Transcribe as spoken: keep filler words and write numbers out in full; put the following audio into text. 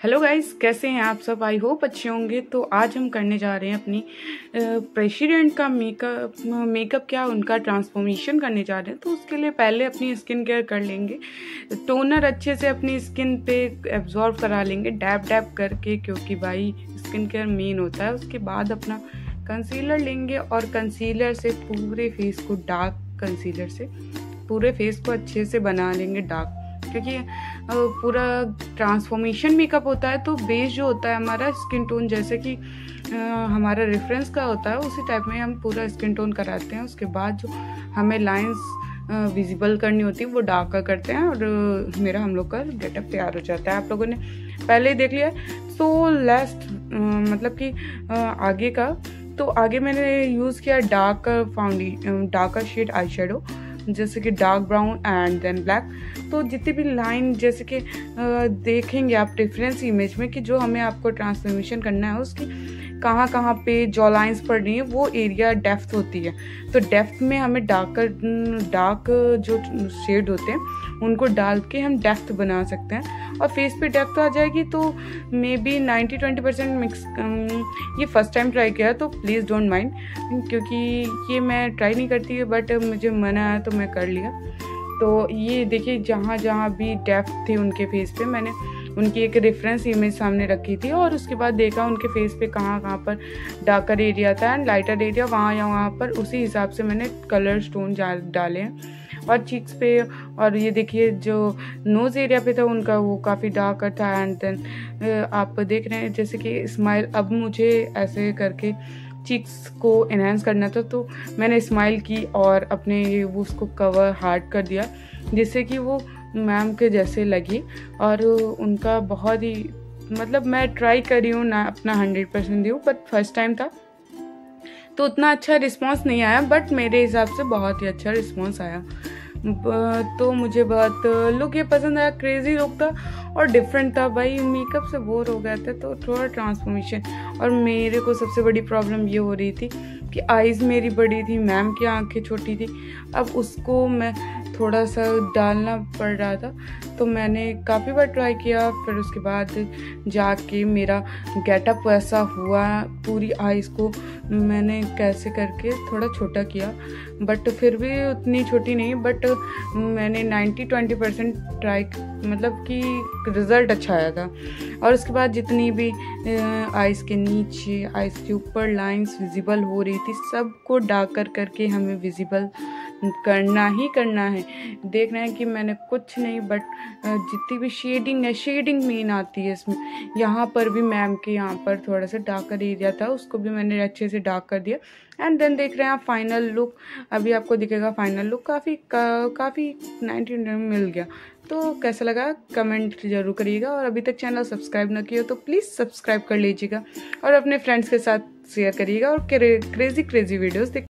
Hello guys, कैसे हैं आप सब। आई होप अच्छे होंगे। तो आज हम करने जा रहे हैं अपनी प्रेसिडेंट का मेकअप मेकअप क्या उनका ट्रांसफॉर्मेशन करने जा रहे हैं। तो उसके लिए पहले अपनी स्किन केयर कर लेंगे, टोनर अच्छे से अपनी स्किन पे एब्जॉर्ब करा लेंगे डैप डैप करके, क्योंकि भाई स्किन केयर मेन होता है। उसके बाद अपना कंसीलर लेंगे और कंसीलर से पूरे फेस को, डार्क कंसीलर से पूरे फेस को अच्छे से बना लेंगे डार्क, क्योंकि पूरा ट्रांसफॉर्मेशन मेकअप होता है तो बेस जो होता है हमारा स्किन टोन, जैसे कि हमारा रेफरेंस का होता है उसी टाइप में हम पूरा स्किन टोन कराते हैं। उसके बाद जो हमें लाइंस विजिबल करनी होती है वो डार्क करते हैं और मेरा हम लोग का गेटअप तैयार हो जाता है। आप लोगों ने पहले ही देख लिया। सो लास्ट मतलब कि आगे का, तो आगे मैंने यूज़ किया dark foundation, darker shade eye shadow, जैसे कि dark brown and then black. तो जितनी भी लाइन, जैसे कि देखेंगे आप डिफरेंस इमेज में कि जो हमें आपको ट्रांसफॉर्मेशन करना है उसकी कहाँ कहाँ पे जो लाइंस पड़ रही हैं वो एरिया डेप्थ होती है। तो डेप्थ में हमें डार्कर डार्क जो शेड होते हैं उनको डाल के हम डेप्थ बना सकते हैं और फेस पे डेप्थ आ जाएगी। तो maybe ninety twenty percent mix. ये फर्स्ट टाइम ट्राई किया तो प्लीज़ डोंट माइंड, क्योंकि ये मैं ट्राई नहीं करती है बट मुझे मन आया तो मैं कर लिया। तो ये देखिए जहाँ जहाँ भी डेप्थ थी उनके फेस पे मैंने उनकी एक रेफरेंस इमेज सामने रखी थी और उसके बाद देखा उनके फेस पे कहाँ कहाँ पर डार्कर एरिया था एंड लाइटर एरिया, वहाँ या वहाँ पर उसी हिसाब से मैंने कलर स्टोन डाले हैं। और चीक्स पे, और ये देखिए जो नोज़ एरिया पे था उनका वो काफ़ी डार्कर था। एंड देन आप देख रहे हैं जैसे कि स्माइल, अब मुझे ऐसे करके चीक्स को एनहांस करना था तो मैंने स्माइल की और अपने वो उसको कवर हार्ड कर दिया जिससे कि वो मैम के जैसे लगी। और उनका बहुत ही, मतलब मैं ट्राई करी हूँ ना अपना हंड्रेड परसेंट दूँ, बट फर्स्ट टाइम था तो उतना अच्छा रिस्पांस नहीं आया, बट मेरे हिसाब से बहुत ही अच्छा रिस्पांस आया। तो मुझे बहुत लुक ये पसंद आया, क्रेजी लुक था और डिफरेंट था। भाई मेकअप से बोर हो गया था तो थोड़ा ट्रांसफॉर्मेशन। और मेरे को सबसे बड़ी प्रॉब्लम ये हो रही थी कि आईज़ मेरी बड़ी थी, मैम की आंखें छोटी थी, अब उसको मैं थोड़ा सा डालना पड़ रहा था। तो मैंने काफ़ी बार ट्राई किया, फिर उसके बाद जाके मेरा गेटअप वैसा हुआ। पूरी आईज़ को मैंने कैसे करके थोड़ा छोटा किया, बट फिर भी उतनी छोटी नहीं, बट मैंने नाइन्टी ट्वेंटी परसेंट ट्राई, मतलब कि रिज़ल्ट अच्छा आया था। और उसके बाद जितनी भी आईज़ के नीचे, आईज़ के ऊपर लाइंस विजिबल हो रही थी सबको डार्क कर करके हमें विजिबल करना ही करना है। देखना है कि मैंने कुछ नहीं, बट जितनी भी शेडिंग है, शेडिंग मेन आती है इसमें। यहाँ पर भी मैम के यहाँ पर थोड़ा सा डार्कर एरिया था उसको भी मैंने अच्छे से डार्क कर दिया। एंड देन देख रहे हैं आप फाइनल लुक, अभी आपको दिखेगा फाइनल लुक। काफ़ी का, काफ़ी नाइन्टी में मिल गया। तो कैसा लगा कमेंट जरूर करिएगा और अभी तक चैनल सब्सक्राइब ना किया तो प्लीज़ सब्सक्राइब कर लीजिएगा और अपने फ्रेंड्स के साथ शेयर करिएगा और क्रेजी क्रेजी वीडियोस देख